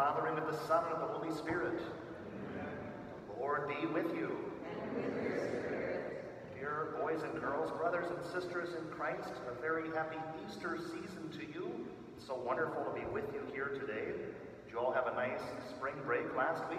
Father, and of the Son, and of the Holy Spirit. Amen. The Lord be with you. And with your spirit. Dear boys and girls, brothers and sisters in Christ, a very happy Easter season to you. It's so wonderful to be with you here today. Did you all have a nice spring break last week?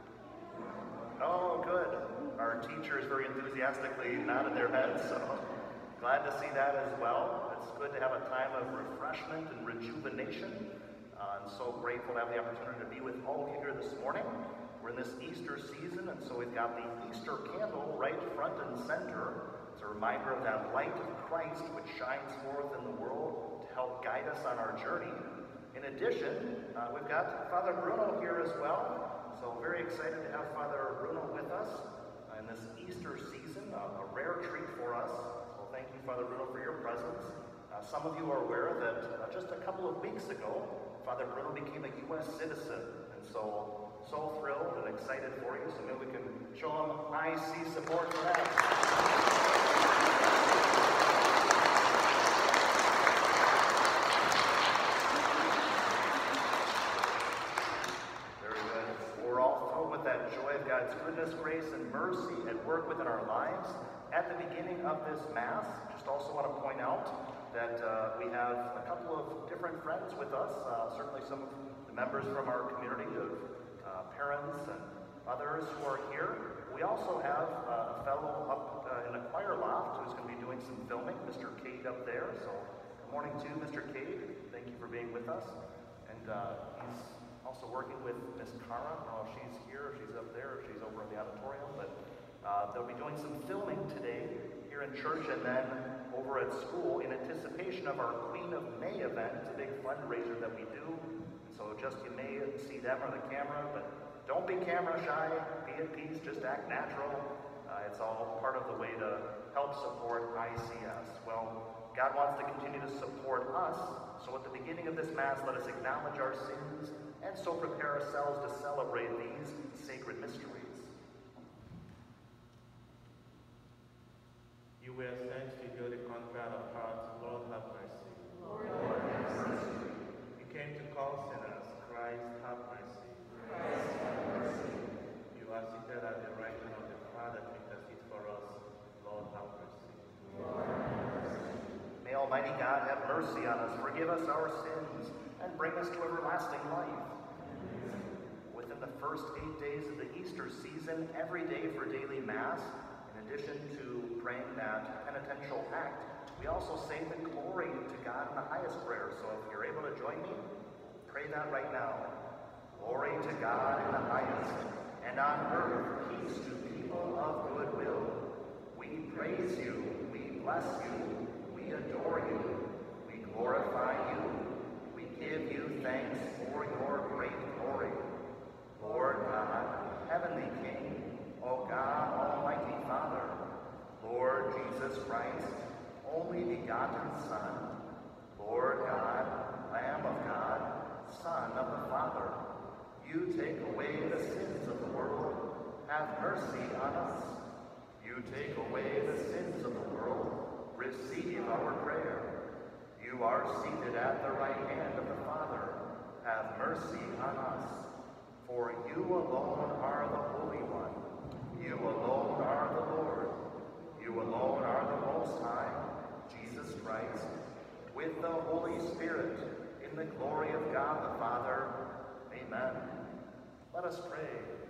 Oh, good. Our teachers very enthusiastically nodded their heads, so glad to see that as well. It's good to have a time of refreshment and rejuvenation. I'm so grateful to have the opportunity to be with all of you here this morning. We're in this Easter season, and so we've got the Easter candle right front and center. It's a reminder of that light of Christ which shines forth in the world to help guide us on our journey. In addition, we've got Father Bruno here as well. So very excited to have Father Bruno with us in this Easter season, a rare treat for us. So thank you, Father Bruno, for your presence. Some of you are aware that just a couple of weeks ago, Father Bruno became a U.S. citizen, and so thrilled and excited for you. So maybe we can show him IC support for that. Very good. We're all filled with that joy of God's goodness, grace, and mercy at work within our lives. At the beginning of this Mass, just also want to point out that we have a couple of different friends with us, certainly some of the members from our community of parents and others who are here. We also have a fellow up in the choir loft who's going to be doing some filming, Mr. Cade up there. So good morning to Mr. Cade. Thank you for being with us. And he's also working with Miss Cara. I don't know if she's here, if she's up there, if she's over in the auditorium, but they'll be doing some filming today here in church and then over at school in anticipation of our Queen of May event. It's a big fundraiser that we do. So just you may see them or the camera, but don't be camera shy, be at peace, just act natural. It's all part of the way to help support ICS. Well, God wants to continue to support us, so at the beginning of this Mass, let us acknowledge our sins and so prepare ourselves to celebrate these sacred mysteries. You were sent to heal the contrite of heart. Lord, have mercy. Lord, have mercy. You came to call sinners. Christ, have mercy. Christ, have mercy. You are seated at the right hand of the Father to intercede for us. Lord, have mercy. Lord, have mercy. May Almighty God have mercy on us, forgive us our sins, and bring us to everlasting life. Within the first 8 days of the Easter season, every day for daily Mass, in addition to praying that penitential act, we also say the glory to God in the highest prayer. So if you're able to join me, pray that right now. Glory to God in the highest, and on earth peace to people of good will. We praise you, we bless you, we adore you, we glorify you, we give you thanks for your great glory. Lord God, Heavenly King, O God, Almighty Father, Lord Jesus Christ, only begotten Son, Lord God, Lamb of God, Son of the Father, you take away the sins of the world, have mercy on us. You take away the sins of the world, receive our prayer. You are seated at the right hand of the Father, have mercy on us. For you alone are the Holy One. You alone are the Lord. You alone are the Most High, Jesus Christ, with the Holy Spirit, in the glory of God the Father. Amen. Let us pray.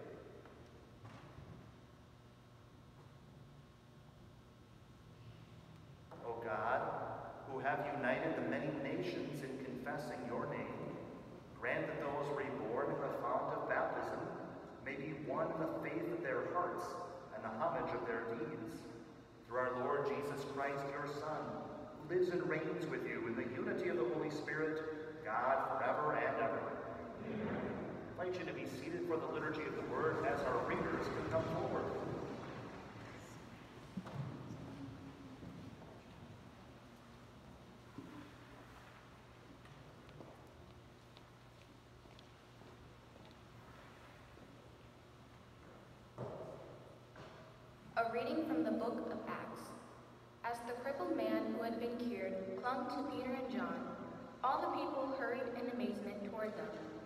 O God, who have united the many nations in confessing your name, grant that those reborn in the fount of baptism may be one in the faith of their hearts and the homage of their deeds. Through our Lord Jesus Christ, your Son, who lives and reigns with you in the unity of the Holy Spirit, God forever and ever. Amen. I invite you to be seated for the liturgy of the Word as our readers can come forward. A reading from the book of Acts. As the crippled man who had been cured clung to Peter and John, all the people hurried in amazement toward them,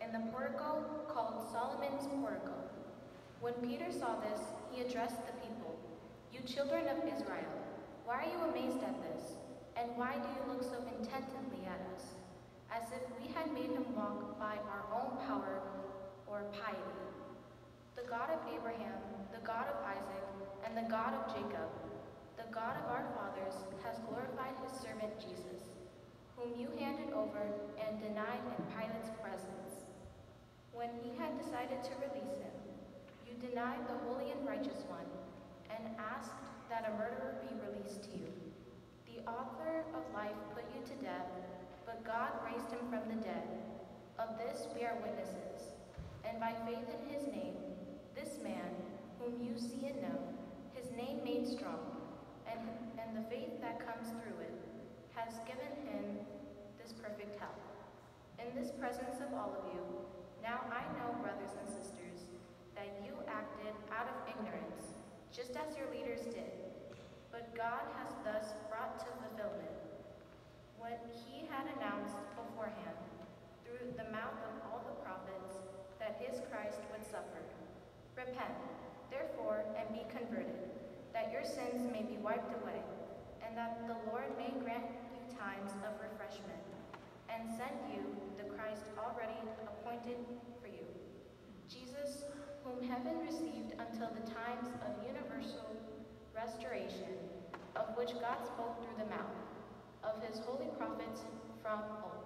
in the portico called Solomon's Portico. When Peter saw this, he addressed the people. "You children of Israel, why are you amazed at this? And why do you look so intently at us, as if we had made him walk by our own power or piety? The God of Abraham, the God of Isaac, and the God of Jacob, the God of our fathers, has glorified his servant Jesus, whom you handed over and denied in Pilate's presence. When he had decided to release him, you denied the Holy and Righteous One and asked that a murderer be released to you. The author of life put you to death, but God raised him from the dead. Of this we are witnesses. And by faith in his name, this man, whom you see and know, his name made strong, and the faith that comes through it, has given him this perfect health. In this presence of all of you, now I know, brothers and sisters, that you acted out of ignorance, just as your leaders did. But God has thus brought to fulfillment what he had announced beforehand through the mouth of all the prophets, that his Christ would suffer. Repent, therefore, and be converted, that your sins may be wiped away, and that the Lord may grant you times of refreshment, and send you the Christ already appointed for you, Jesus, whom heaven received until the times of universal restoration, of which God spoke through the mouth of his holy prophets from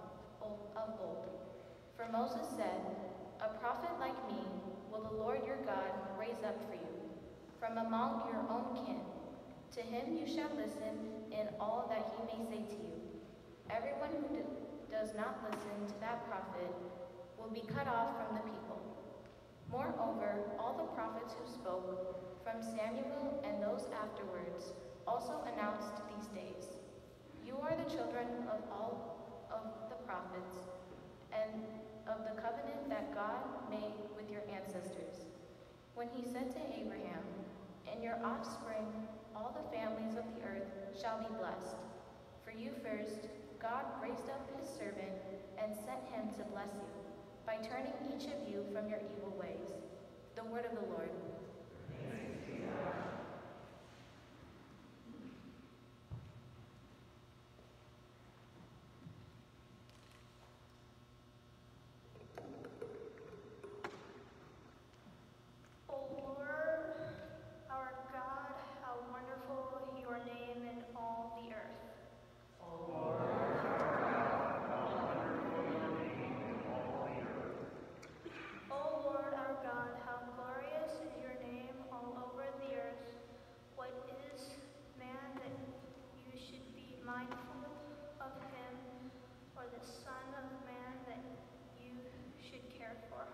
of old. For Moses said, "A prophet like me will the Lord your God raise up for you, from among your own kin. To him you shall listen in all that he may say to you. Everyone who does not listen to that prophet will be cut off from the people." Moreover, all the prophets who spoke, from Samuel and those afterwards, also announced these days. You are the children of all of the prophets and of the covenant that God made with your ancestors, when he said to Abraham, "In your offspring all the families of the earth shall be blessed." For you first, God raised up his servant and sent him to bless you, by turning each of you from your evil ways. The word of the Lord. O Lord, our God, how wonderful your name in all the earth. O Lord, our God, how glorious is your name all over the earth. What is man that you should be mindful of him, or the Son of Man that you should care for?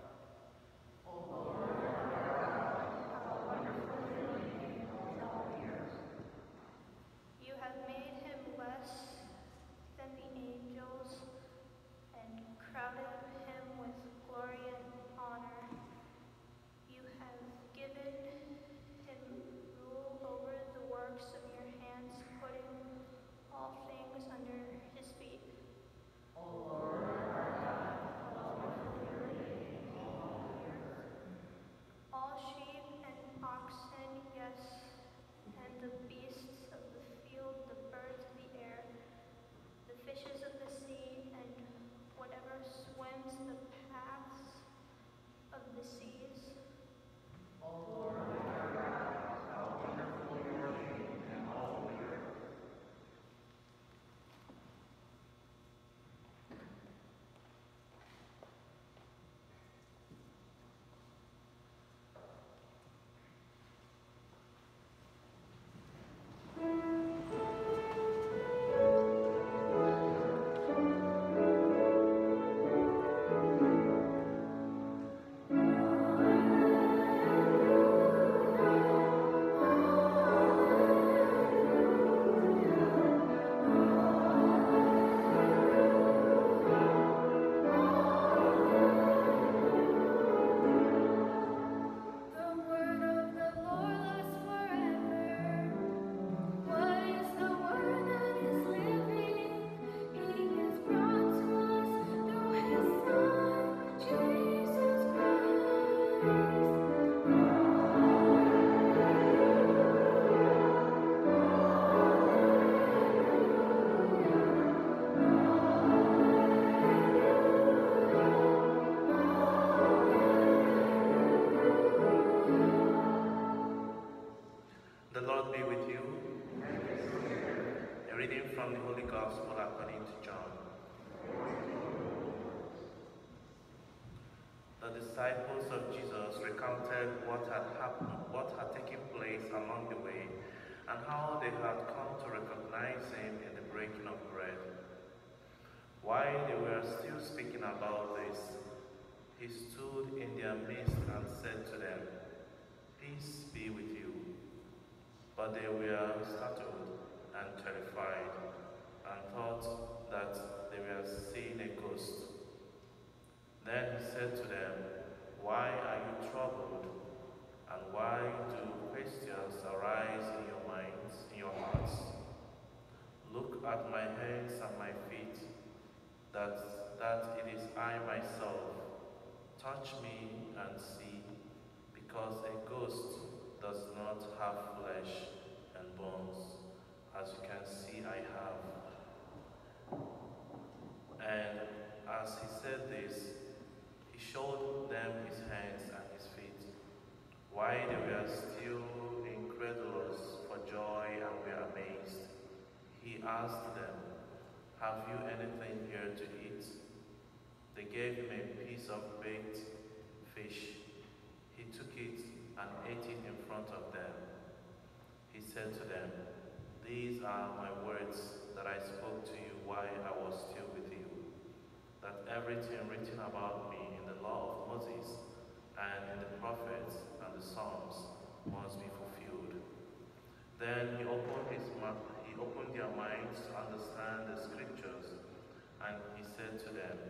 You have made him less than the angels and crowded him with glory and honor. You have given him rule over the works of your hands, putting all things under his feet. reading from the Holy Gospel according to John. The disciples of Jesus recounted what had taken place along the way, and how they had come to recognize him in the breaking of bread. While they were still speaking about this, he stood in their midst and said to them, "Peace be with you." But they were startled and terrified, and thought that they were seeing a ghost. Then he said to them, "Why are you troubled? And why do questions arise in your minds, in your hearts? Look at my hands and my feet, that it is I myself. Touch me and see, because a ghost does not have flesh and bones, as you can see I have." And as he said this, he showed them his hands and his feet. While they were still incredulous for joy and were amazed, he asked them, "Have you anything here to eat?" They gave him a piece of baked fish. He took it and ate it in front of them. He said to them, "These are my words that I spoke to you while I was still with you, that everything written about me in the law of Moses and in the prophets and the Psalms must be fulfilled." Then he opened their minds to understand the scriptures, and he said to them,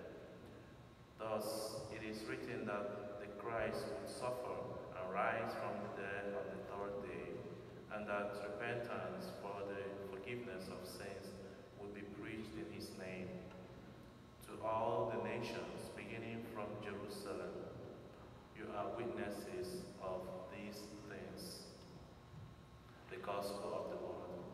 "Thus it is written that the Christ would suffer and rise from the dead on the third day, and that repentance for the forgiveness of sins would be preached in his name to all the nations, beginning from Jerusalem. You are witnesses of these things." The Gospel of the Lord.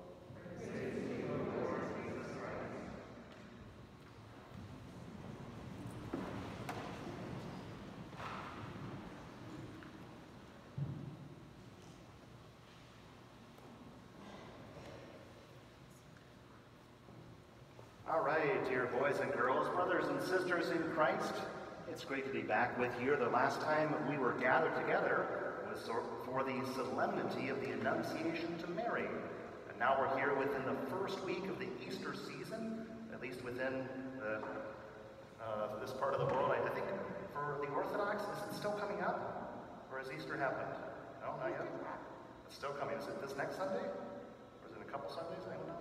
All right, dear boys and girls, brothers and sisters in Christ, it's great to be back with you. The last time we were gathered together was for the solemnity of the Annunciation to Mary. And now we're here within the first week of the Easter season, at least within this part of the world. I think for the Orthodox, is it still coming up? Or has Easter happened? No, not yet? It's still coming. Is it this next Sunday? Or is it in a couple Sundays? I don't know.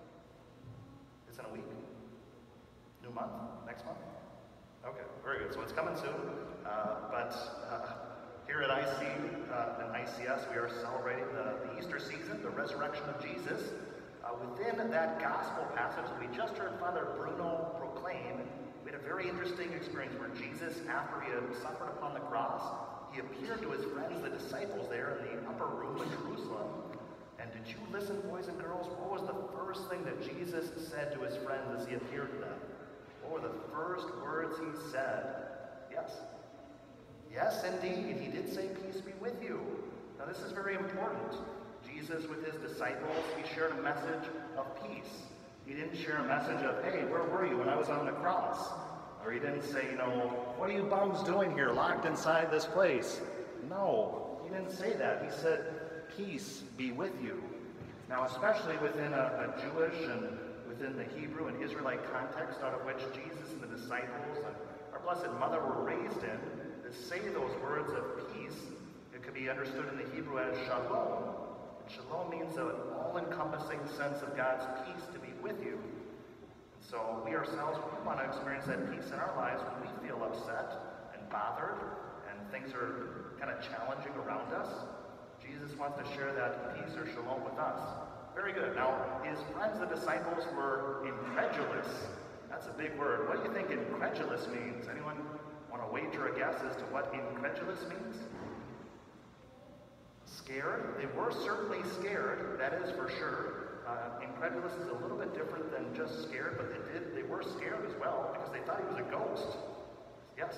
It's in a week? New month? Next month? Okay, very good. So it's coming soon. But here at ICS, we are celebrating the Easter season, the resurrection of Jesus. Within that gospel passage that we just heard Father Bruno proclaim, we had a very interesting experience where Jesus, after he had suffered upon the cross, he appeared to his friends, the disciples, there in the upper room in Jerusalem. And did you listen, boys and girls? What was the first thing that Jesus said to his friends as he appeared to them? What were the first words he said? Yes. Yes, indeed. He did say, "Peace be with you." Now, this is very important. Jesus, with his disciples, he shared a message of peace. He didn't share a message of, "Hey, where were you when I was on the cross?" Or he didn't say, "What are you bums doing here, locked inside this place?" No, he didn't say that. He said, "Peace be with you." Now, especially within a Jewish and within the Hebrew and Israelite context out of which Jesus and the disciples and our Blessed Mother were raised in, to say those words of peace, it could be understood in the Hebrew as shalom. And shalom means an all-encompassing sense of God's peace to be with you. And so we ourselves, we want to experience that peace in our lives when we feel upset and bothered and things are kind of challenging around us. Jesus wants to share that peace or shalom with us. Very good. Now, his friends, the disciples, were incredulous. That's a big word. What do you think incredulous means? Anyone want to wager a guess as to what incredulous means? Scared? They were certainly scared, that is for sure. Incredulous is a little bit different than just scared, but they were scared as well because they thought he was a ghost. Yes?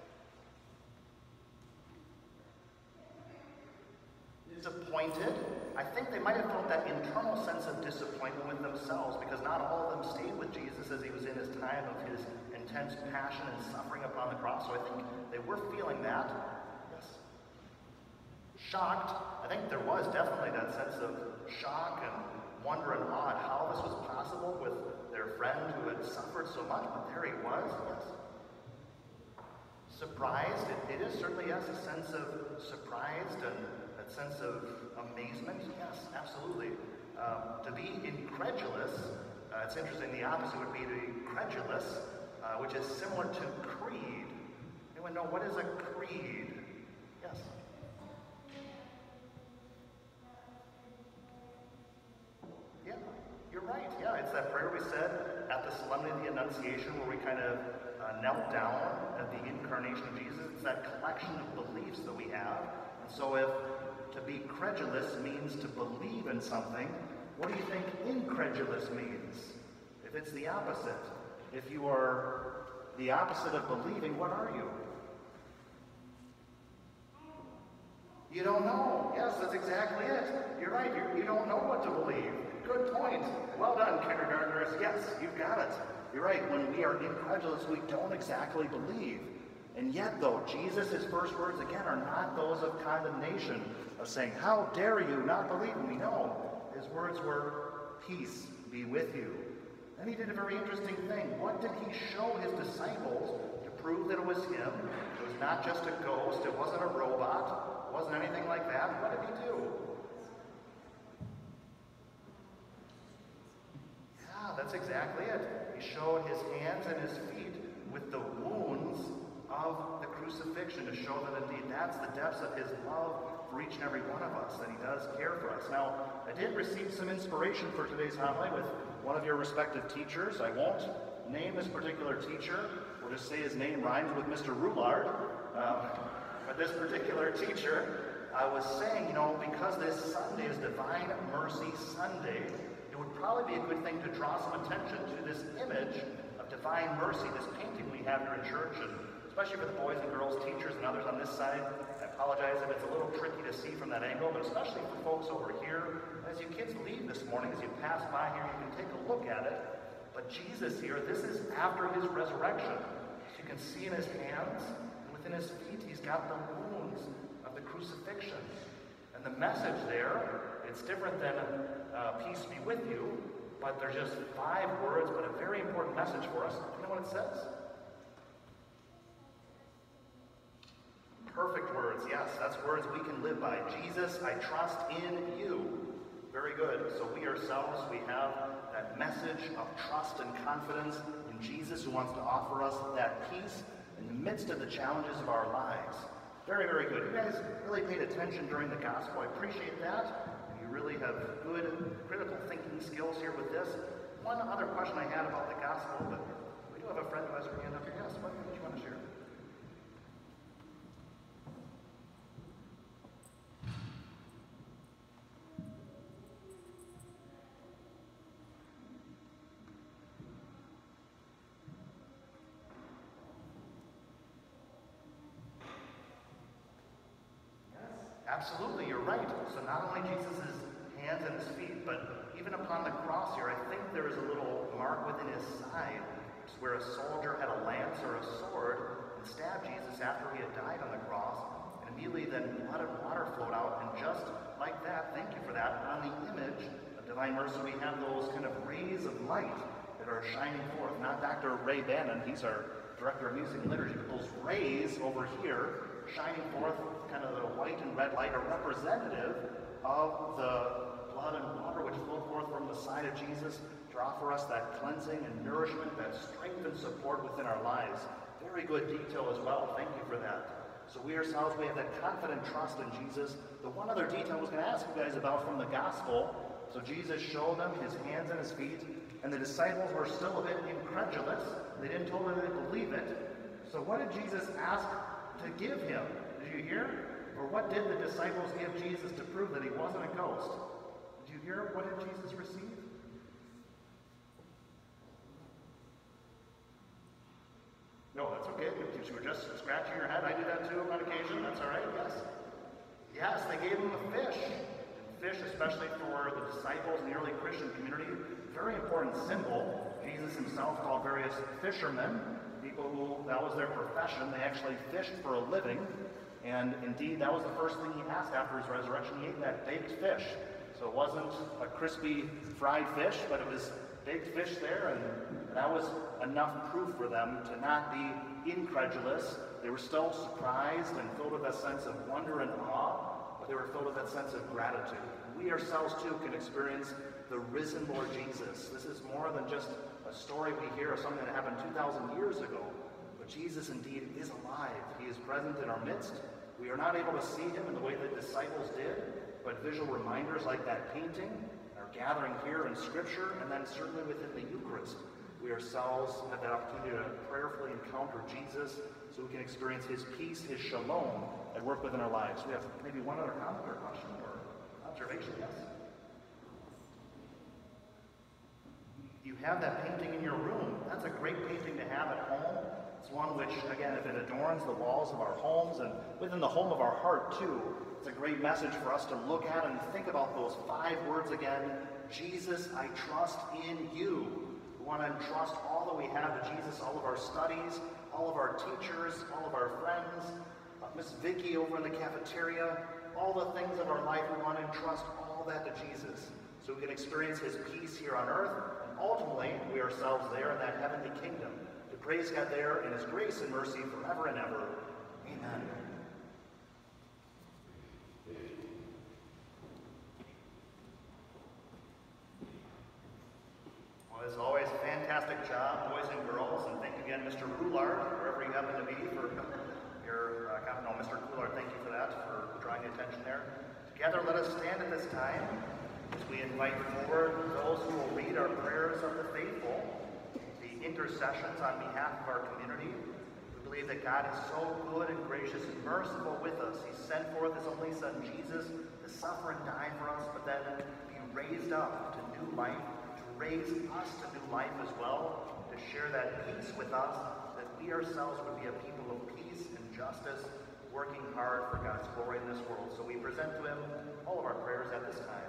Disappointed. I think they might have felt that internal sense of disappointment with themselves because not all of them stayed with Jesus as he was in his time of his intense passion and suffering upon the cross. So I think they were feeling that. Yes. Shocked. I think there was definitely that sense of shock and wonder and awe at how this was possible with their friend who had suffered so much, but there he was. Yes. Surprised. It is certainly, yes, a sense of surprised and that sense of amazement. Yes, absolutely. To be incredulous, it's interesting, the opposite would be to be credulous, which is similar to creed. Anyone know what is a creed? Yes. Yeah, you're right. Yeah, it's that prayer we said at the Solemnity of the Annunciation where we kind of knelt down at the incarnation of Jesus. It's that collection of beliefs that we have. And so if to be credulous means to believe in something, what do you think incredulous means? If it's the opposite. If you are the opposite of believing, what are you? You don't know. Yes, that's exactly it. You're right. You don't know what to believe. Good point. Well done, kindergartners. Yes, you've got it. You're right. When we are incredulous, we don't exactly believe. And yet, though, Jesus' first words, again, are not those of condemnation, of saying, how dare you not believe me? No. His words were, peace be with you. Then he did a very interesting thing. What did he show his disciples to prove that it was him? It was not just a ghost. It wasn't a robot. It wasn't anything like that. What did he do? Yeah, that's exactly it. He showed his hands and his feet with the wounds of the crucifixion to show that indeed that's the depths of his love for each and every one of us, that he does care for us. Now, I did receive some inspiration for today's homily with one of your respective teachers. I won't name this particular teacher. We'll just say his name rhymes with Mr. Roulard. But this particular teacher was saying, because this Sunday is Divine Mercy Sunday, it would probably be a good thing to draw some attention to this image of Divine Mercy, this painting we have here in church, and especially for the boys and girls, teachers, and others on this side. I apologize if it's a little tricky to see from that angle, but especially for folks over here. As you kids leave this morning, as you pass by here, you can take a look at it. But Jesus here, this is after his resurrection. So you can see in his hands, and within his feet, he's got the wounds of the crucifixion. And the message there, it's different than peace be with you, but there's just 5 words, but a very important message for us. You know what it says? Perfect words, yes, that's words we can live by. Jesus, I trust in you. Very good. So we ourselves, we have that message of trust and confidence in Jesus who wants to offer us that peace in the midst of the challenges of our lives. Very, very good. You guys really paid attention during the gospel. I appreciate that. You really have good critical thinking skills here with this. One other question I had about the gospel, but we do have a friend who has her hand up here. Yes, what do you want to share? Absolutely, you're right. So not only Jesus' hands and his feet, but even upon the cross here, I think there is a little mark within his side, which is where a soldier had a lance or a sword and stabbed Jesus after he had died on the cross. And immediately then blood and water flowed out. And just like that, thank you for that, on the image of Divine Mercy, we have those kind of rays of light that are shining forth. Not Dr. Ray Bannon, he's our Director of Music and Liturgy, but those rays over here shining forth, kind of the white and red light, are representative of the blood and water which flowed forth from the side of Jesus to offer us that cleansing and nourishment, that strength and support within our lives. Very good detail as well. Thank you for that. So we ourselves, we have that confident trust in Jesus. The one other detail I was going to ask you guys about from the gospel, so Jesus showed them his hands and his feet, and the disciples were still a bit incredulous. They didn't totally believe it. So what did Jesus ask to give him? Did you hear? Or what did the disciples give Jesus to prove that he wasn't a ghost? Did you hear? What did Jesus receive? No, that's okay. You were just scratching your head. I do that too on occasion. That's all right. Yes. Yes, they gave him a fish. Fish, especially for the disciples in the early Christian community, very important symbol. Jesus himself called various fishermen, people who, that was their profession. They actually fished for a living. And indeed, that was the first thing he asked after his resurrection. He ate that baked fish. So it wasn't a crispy fried fish, but it was baked fish there, and that was enough proof for them to not be incredulous. They were still surprised and filled with that sense of wonder and awe, but they were filled with that sense of gratitude. We ourselves, too, can experience the risen Lord Jesus. This is more than just a story we hear of something that happened 2,000 years ago. But Jesus indeed is alive. He is present in our midst. We are not able to see him in the way the disciples did, but visual reminders like that painting, our gathering here in Scripture, and then certainly within the Eucharist, we ourselves have that opportunity to prayerfully encounter Jesus so we can experience his peace, his shalom at work within our lives. We have maybe one other comment or question or observation, yes? You have that painting in your room. That's a great painting to have at home. It's one which, again, if it adorns the walls of our homes and within the home of our heart too, it's a great message for us to look at and think about those 5 words again. Jesus, I trust in you. We want to entrust all that we have to Jesus, all of our studies, all of our teachers, all of our friends, Miss Vicky over in the cafeteria, all the things of our life, we want to entrust all that to Jesus so we can experience his peace here on earth, and ultimately we ourselves there in that heavenly kingdom. To praise God there in his grace and mercy forever and ever. Amen. Well, as always, fantastic job, boys and girls, and thank you again, Mr. Coulard, wherever you happen to be, for your comment. No, Mr. Coulard, thank you for that, for drawing the attention there. Together, let us stand at this time as we invite forward those who will read our prayers of the faithful, the intercessions on behalf of our community. We believe that God is so good and gracious and merciful with us. He sent forth his only Son, Jesus, to suffer and die for us, but then be raised up to new life, to raise us to new life as well, to share that peace with us, that we ourselves would be a people of peace and justice, working hard for God's glory in this world. So we present to him all of our prayers at this time.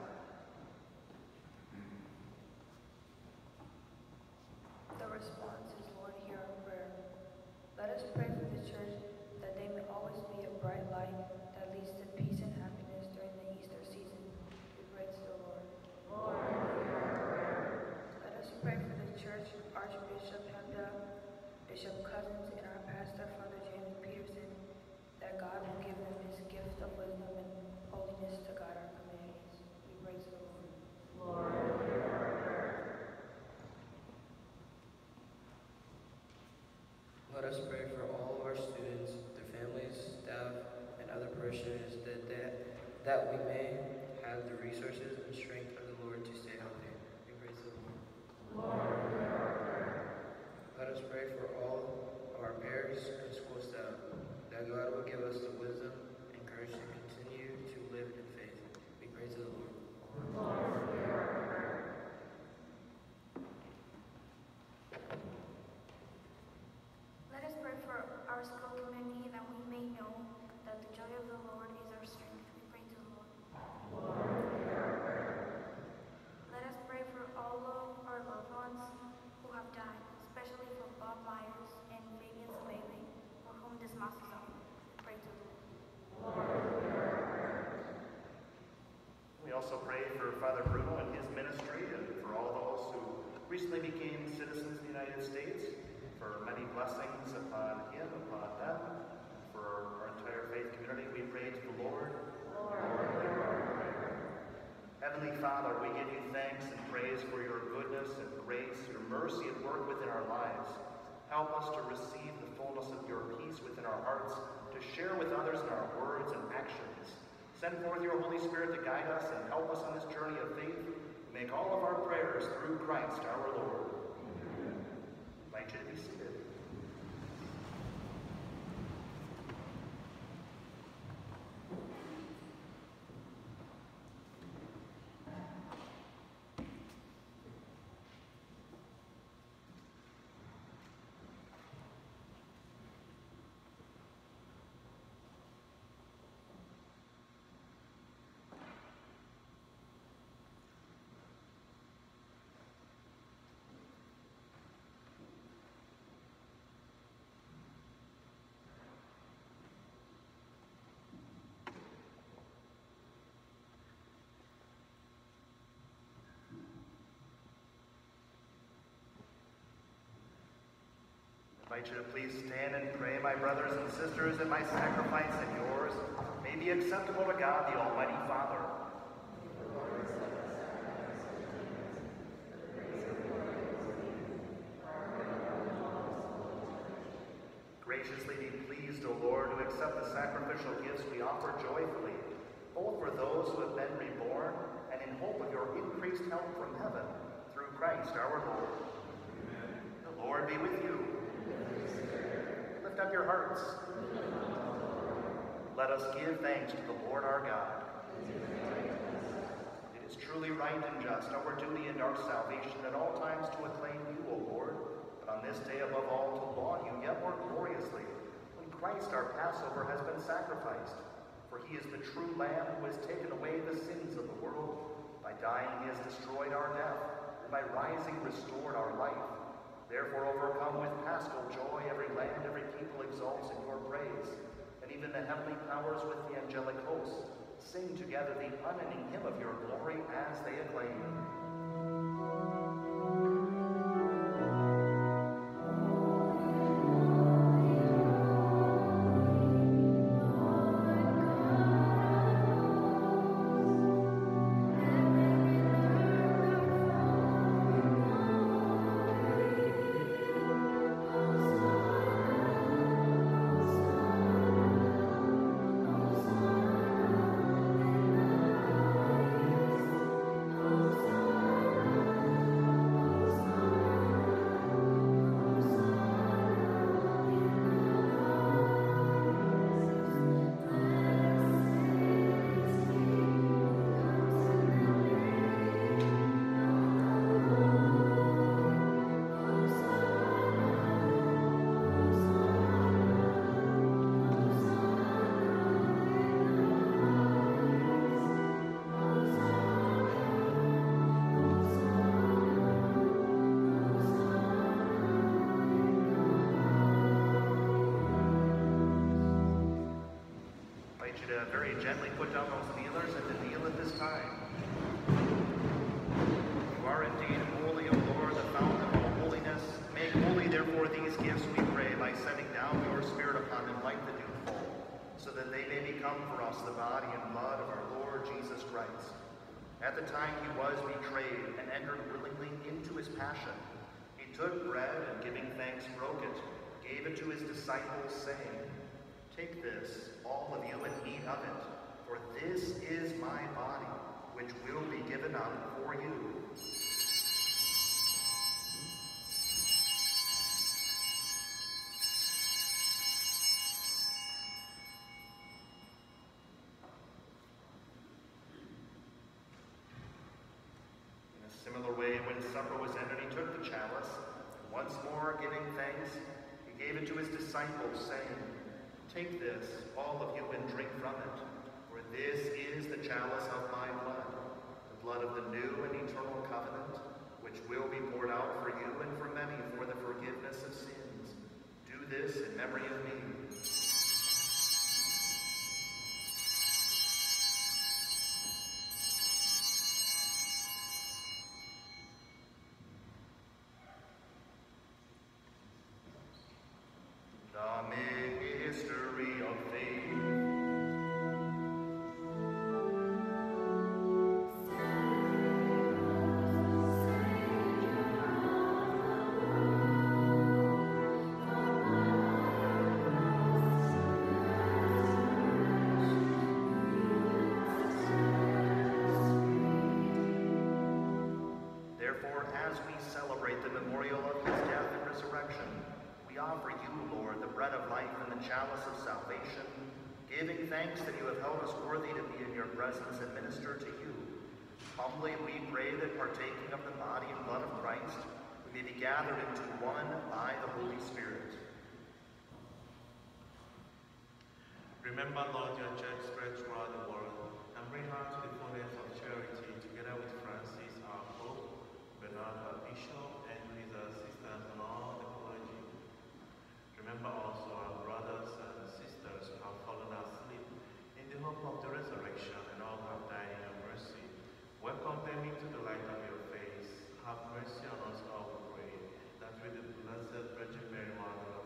The response is, Lord, hear our prayer. Let us pray for the church that they may always be a bright light that leads to peace and happiness during the Easter season. We praise the Lord. Lord, hear our prayer. Let us pray for the church, Archbishop Hemda, Bishop Cousins, and our pastor, Father James Peterson, that God will give them his gift of wisdom and holiness to guide our communities. We praise the Lord. Lord, hear our prayer. Let us pray for all of our students, their families, staff, and other parishioners that we may have the resources and strength of the Lord to stay healthy. We praise the Lord. Lord, hear our prayer. Let us pray for all of our parents and school staff, that God will give us the wisdom and courage to continue to live in faith. We praise the Lord. Lord, hear our prayer. Let us pray for our school community that we may know that the joy of the Lord is our strength. We pray to the Lord. Lord, hear our prayer. Let us pray for all of our loved ones who have died, especially for Bob Myers and Fabian Bailey, for whom this mass is on. We pray to the Lord. Lord, hear our prayer. We also pray for Father Bruno and his ministry, and for all those who recently became citizens of the United States, for many blessings upon him, upon them, for our entire faith community. We pray to the Lord. Lord, hear our prayer. Heavenly Father, we give you thanks and praise for your goodness and grace, your mercy at work within our lives. Help us to receive the fullness of your peace within our hearts, to share with others in our words and actions. Send forth your Holy Spirit to guide us and help us on this journey of faith. Make all of our prayers through Christ our Lord. I invite you to be seated. I invite you to please stand and pray, my brothers and sisters, that my sacrifice and yours may be acceptable to God, the Almighty Father. Graciously be pleased, O Lord, to accept the sacrificial gifts we offer joyfully, both for those who have been reborn and in hope of your increased help from heaven, through Christ our Lord. Amen. The Lord be with you. Lift up your hearts. Let us give thanks to the Lord our God. It is truly right and just, our duty and our salvation at all times to acclaim you, O Lord, but on this day above all to laud you yet more gloriously, when Christ our Passover has been sacrificed. For he is the true Lamb who has taken away the sins of the world. By dying he has destroyed our death, and by rising restored our life. Therefore, overcome with paschal joy, every land, every people exalts in your praise. And even the heavenly powers with the angelic hosts sing together the unending hymn of your glory as they acclaim. Very gently put down those kneelers and to kneel at this time. You are indeed holy, O Lord, the fountain of all holiness. Make holy, therefore, these gifts, we pray, by sending down your Spirit upon them like the dewfall, so that they may become for us the body and blood of our Lord Jesus Christ. At the time he was betrayed and entered willingly into his passion, he took bread and, giving thanks, broke it, gave it to his disciples, saying, "Take this, all of you, and eat of it, for this is my body, which will be given up for you." In a similar way, when supper was ended, he took the chalice, and once more giving thanks, he gave it to his disciples, saying, "Take this, all of you, and drink from it, for this is the chalice of my blood, the blood of the new and eternal covenant, which will be poured out for you and for many for the forgiveness of sins. Do this in memory of me." The mystery of faith. Therefore, as we celebrate the memorial of his death and resurrection, we offer you, Lord, the bread of life and the chalice of salvation, giving thanks that you have held us worthy to be in your presence and minister to you. Humbly we pray that, partaking of the body and blood of Christ, we may be gathered into one by the Holy Spirit. Remember, Lord, your church spread throughout the world, and bring her to the fullness of charity, together with Francis, our Pope, Bernard, our Bishop, and his assistants and all the clergy. Remember also our brothers and sisters who have fallen asleep in the hope of the resurrection, and all who have died in your mercy. Welcome them into the light of your face. Have mercy on us all, we pray, that with the Blessed Virgin Mary, Mother of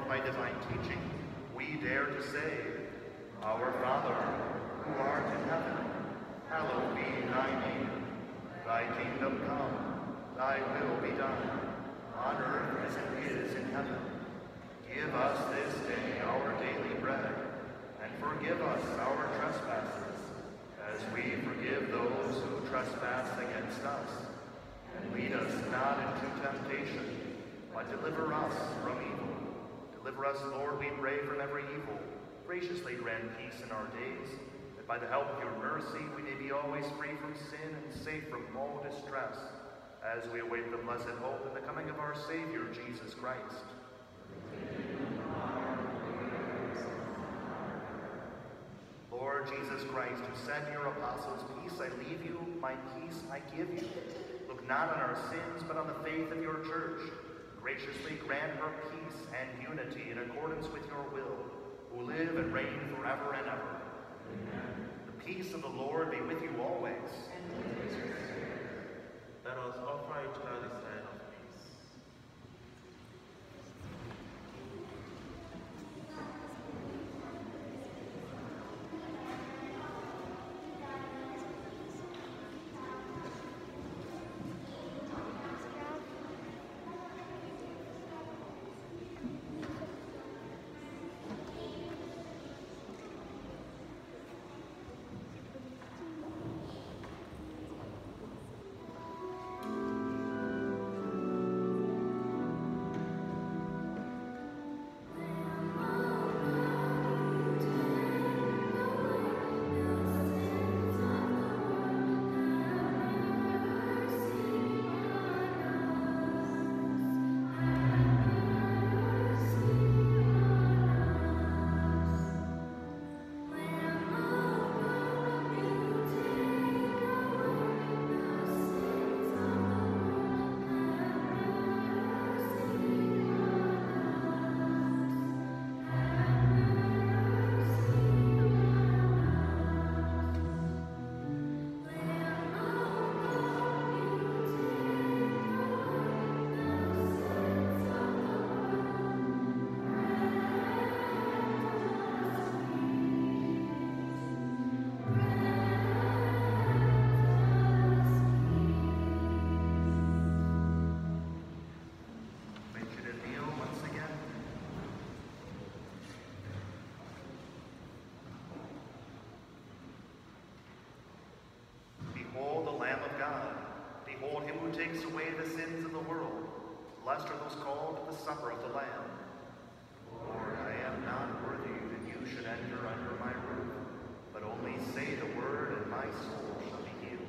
by divine teaching, we dare to say, Our Father, who art in heaven, hallowed be thy name. Thy kingdom come, thy will be done, on earth as it is in heaven. Give us this day our daily bread, and forgive us our trespasses, as we forgive those who trespass against us. And lead us not into temptation, but deliver us from evil. Deliver us, Lord, we pray, from every evil. Graciously grant peace in our days, that by the help of your mercy we may be always free from sin and safe from all distress, as we await the blessed hope and the coming of our Savior, Jesus Christ. Lord Jesus Christ, who said to your apostles, Peace I leave you, my peace I give you. Look not on our sins, but on the faith of your church. Graciously grant her peace and unity in accordance with your will, who live and reign forever and ever. Amen. The peace of the Lord be with you always. And with your spirit. Let us offer each other the sign of peace. Takes away the sins of the world. Blessed are those called to the supper of the Lamb. Lord, I am not worthy that you should enter under my roof, but only say the word, and my soul shall be healed.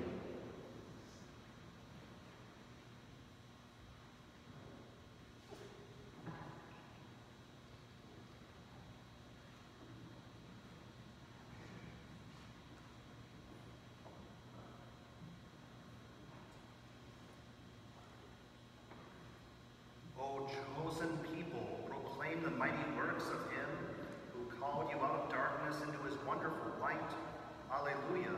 O chosen people, proclaim the mighty works of him who called you out of darkness into his wonderful light. Alleluia.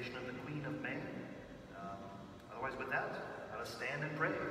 dedication of the Queen of May. Otherwise, with that, let us stand and pray.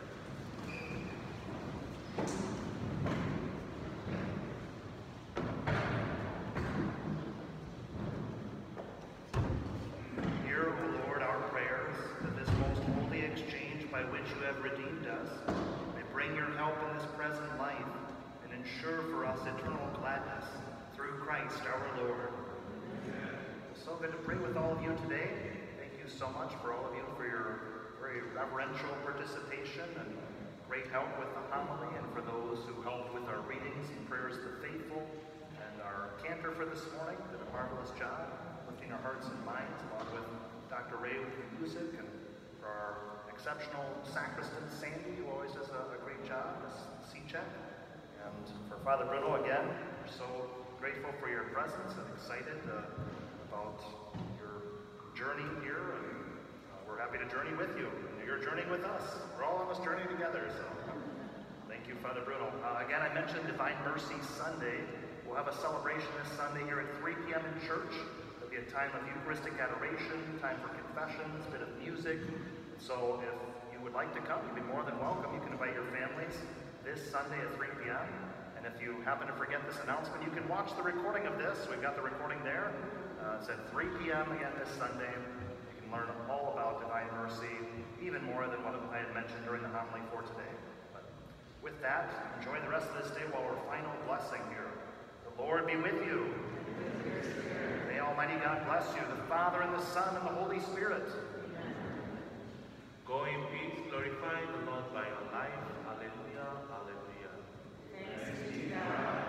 Hear, O Lord, our prayers, that this most holy exchange by which you have redeemed us may bring your help in this present life and ensure for us eternal gladness through Christ our Lord. It's so good to pray with all of you today. Thank you so much for all of you for your very reverential participation and great help with the homily, and for those who helped with our readings and prayers of the faithful. And our cantor for this morning did a marvelous job lifting our hearts and minds, along with Dr. Ray with the music, and for our exceptional sacristan Sandy, who always does a great job as C-check. And for Father Bruno again, we're so grateful for your presence and excited about your journey here, and we're happy to journey with you. You're journeying with us. We're all on this journey together, so thank you, Father Bruno. Again, I mentioned Divine Mercy Sunday. We'll have a celebration this Sunday here at 3 p.m. in church. There'll be a time of Eucharistic adoration, time for confessions, a bit of music. So if you would like to come, you'd be more than welcome. You can invite your families this Sunday at 3 p.m. And if you happen to forget this announcement, you can watch the recording of this. We've got the recording there. It's at 3 p.m. again this Sunday. You can learn all about Divine Mercy, even more than what I had mentioned during the homily for today. But with that, enjoy the rest of this day while our final blessing here. The Lord be with you. May Almighty God bless you, the Father and the Son and the Holy Spirit. Go in peace, glorify the Lord by your life. Alleluia, alleluia. Thanks be to God.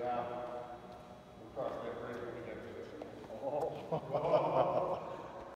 now. We'll cross that bridge when we get to it. Oh.